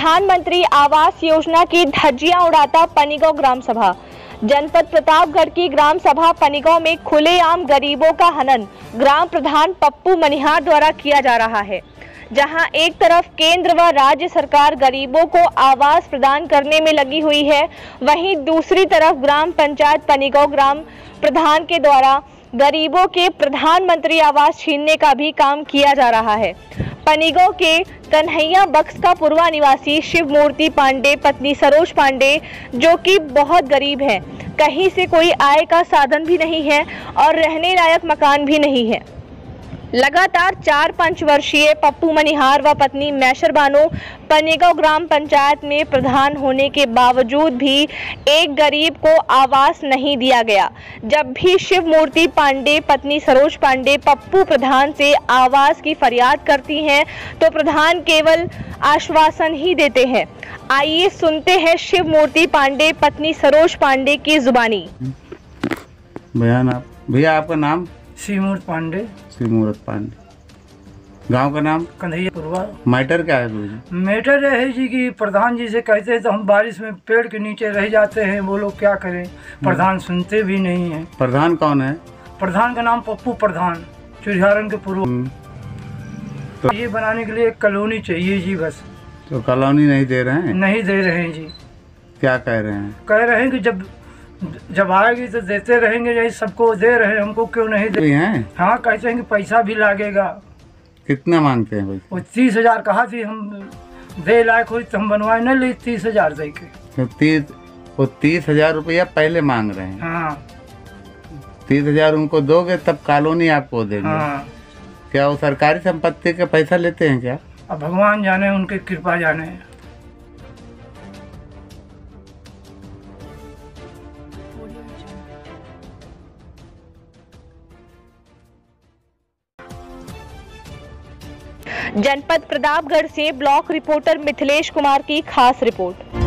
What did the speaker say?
प्रधानमंत्री आवास योजना की धज्जियां उड़ाता पनीगांव ग्राम सभा। जनपद प्रतापगढ़ की ग्राम सभा पनीगांव में खुलेआम गरीबों का हनन ग्राम प्रधान पप्पू मनिहार द्वारा किया जा रहा है। जहां एक तरफ केंद्र व राज्य सरकार गरीबों को आवास प्रदान करने में लगी हुई है, वहीं दूसरी तरफ ग्राम पंचायत पनीगांव ग्राम प्रधान के द्वारा गरीबों के प्रधानमंत्री आवास छीनने का भी काम किया जा रहा है। पनीगांव के कन्हैया बख्श का पूर्वा निवासी शिव मूर्ति पांडे पत्नी सरोज पांडे, जो कि बहुत गरीब है, कहीं से कोई आय का साधन भी नहीं है और रहने लायक मकान भी नहीं है। लगातार 4-5 वर्षीय पप्पू मनिहार व पत्नी मैशर बानो पनीगांव ग्राम पंचायत में प्रधान होने के बावजूद भी एक गरीब को आवास नहीं दिया गया। जब भी शिव मूर्ति पांडे पत्नी सरोज पांडे पप्पू प्रधान से आवास की फरियाद करती हैं तो प्रधान केवल आश्वासन ही देते हैं। आइए सुनते हैं शिव मूर्ति पांडे पत्नी सरोज पांडे की जुबानी। भैया आपका नाम? शिवमूर्त पांडे। शिवमूर्त पांडे। गांव का नाम? कन्हैया पूर्वा। मैटर क्या है जी? मैटर है जी कि प्रधान जी से कहते हैं तो हम बारिश में पेड़ के नीचे रह जाते हैं, वो लोग क्या करें, प्रधान सुनते भी नहीं है। प्रधान कौन है? प्रधान का नाम पप्पू प्रधान, चुरिहारन के पूर्व। तो ये बनाने के लिए एक कॉलोनी चाहिए जी बस। तो कॉलोनी नहीं दे रहे हैं? नहीं दे रहे हैं जी। क्या कह रहे हैं? कह रहे हैं कि जब आएगी तो देते रहेंगे, यही सबको दे रहे हैं, हमको क्यों नहीं दे हैं? हाँ, कहते हैं कि पैसा भी लगेगा। कितना मांगते हैं भाई? वो 30,000 कहा थी, हम दे लायक हुई तो हम बनवाए नहीं ली 30,000 दे के। वो 30,000 रुपया पहले मांग रहे हैं। हाँ। 30,000 उनको दोगे तब कॉलोनी आपको देंगे। हाँ। क्या वो सरकारी संपत्ति का पैसा लेते हैं क्या? अब भगवान जाने, उनकी कृपा जाने। जनपद प्रतापगढ़ से ब्लॉक रिपोर्टर मिथिलेश कुमार की खास रिपोर्ट।